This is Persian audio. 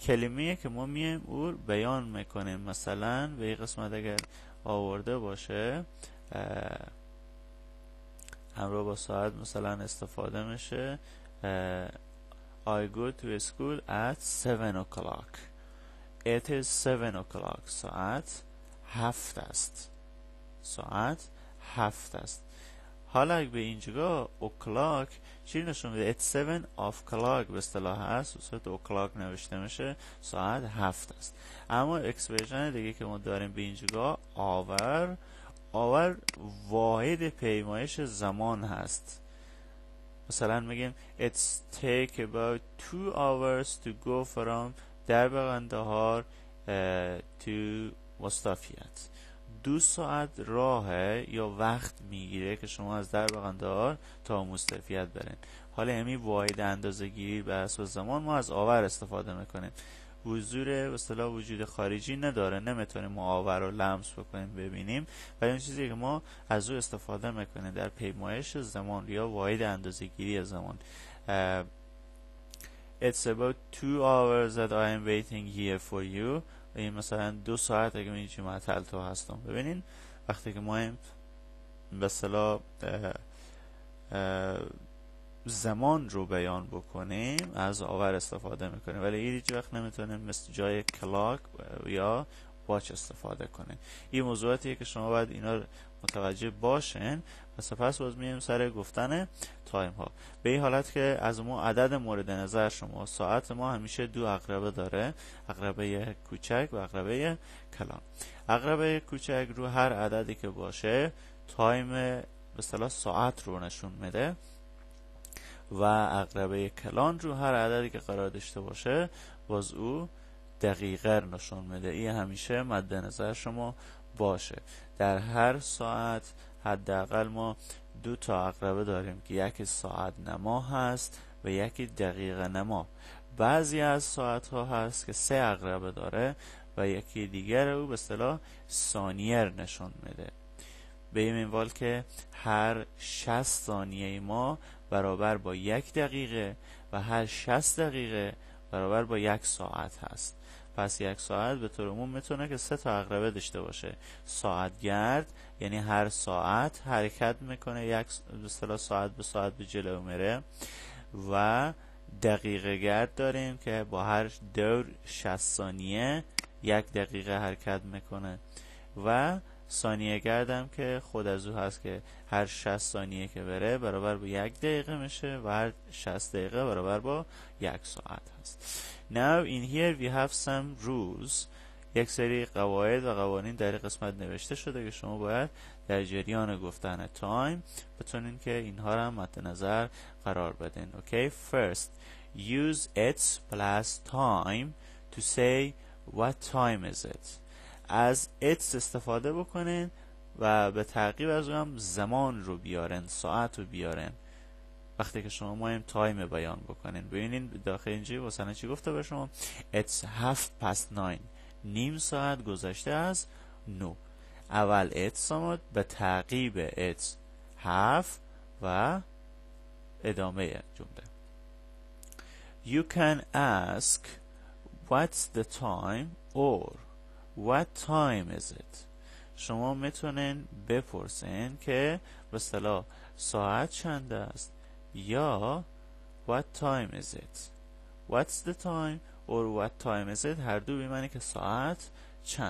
کلمه‌ای که ما میایم او بیان میکنیم. مثلا به این قسمت اگر آورده باشه همراه با ساعت مثلا استفاده میشه. I go to school at 7 o'clock. It is 7 o'clock. ساعت 7 است. ساعت 7 است. حالا اگه به اینجا o'clock چی نشون میده؟ It's 7 o'clock به اصطلاح هست، به صورت o'clock نوشته میشه، ساعت 7 است. اما اکسپرشن دیگه که ما داریم به اینجا آور واحد پیمایش زمان هست. مثلا میگیم It's take about 2 hours to go from دربغندهار to مستافیت. 2 ساعت راه یا وقت میگیره که شما از دربغندهار تا مستافیت برین. حالا همین واحد اندازه گیری بر اساس زمان ما از آور استفاده میکنیم. حضور به اصطلاح وجود خارجی نداره، نمیتونیم ما آور رو لمس بکنیم ببینیم، ولی اون چیزی که ما از او استفاده میکنیم در پیمایش زمان یا واحد اندازه گیری زمان. It's about 2 hours that I am waiting here for you. این مثلا 2 ساعت اگه من چی معطل تو هستم. ببینین وقتی که ما این به اصطلاح زمان رو بیان بکنیم از آور استفاده میکنیم، ولی هیچ وقت نمیتونیم مثل جای کلاک یا واچ استفاده کنیم. این موضوعاتیه که شما باید اینا رو متوجه باشین. پس باز میایم سر گفتن تایم ها. به این حالت که از ما عدد مورد نظر شما، ساعت ما همیشه 2 عقربه داره، عقربه کوچک و عقربه کلان. عقربه کوچک رو هر عددی که باشه تایم به اصطلاح ساعت رو نشون میده و عقربه کلان رو هر عددی که قرار داشته باشه باز او دقیقه نشون میده. این همیشه مد نظر شما باشه. در هر ساعت حداقل ما 2 تا عقربه داریم که یکی ساعت نما هست و یکی دقیقه نما. بعضی از ساعت ها هست که 3 عقربه داره و یکی دیگر او به اصطلاح ثانیه نشون میده. به این منوال که هر 60 ثانیه ما برابر با 1 دقیقه و هر 60 دقیقه برابر با 1 ساعت هست. پس 1 ساعت به طور عموم میتونه که 3 تا عقربه داشته باشه. ساعت گرد یعنی هر ساعت حرکت میکنه، یک به اصطلاح ساعت به ساعت به جلو میره. و دقیقه گرد داریم که با هر دور 60 ثانیه 1 دقیقه حرکت میکنه. و ثانیه گردم که خود از او هست که هر 60 ثانیه که بره برابر با 1 دقیقه میشه و هر 60 دقیقه برابر با 1 ساعت هست. Now in here we have some rules. یک سری قواعد و قوانین در قسمت نوشته شده که شما باید در جریان گفتن تایم بتونین که اینها را مد نظر قرار بدین. Okay, first use its plus time to say what time is it. از its استفاده بکنین و به تعقیب از اون هم زمان رو بیارن، ساعت رو بیارن وقتی که شما مایم تایم بیان بکنین. ببینین داخل اینجا مثلا چی گفته به شما؟ It's 9:30. نیم ساعت گذشته از 9. اول it's آمد به تعقیب it's 7 و ادامه جمله. You can ask what's the time or what time is it. شما میتونین بپرسین که به اصطلاح ساعت چند است یا what time is it. What's the time or what time is it هر دو به معنی که ساعت چند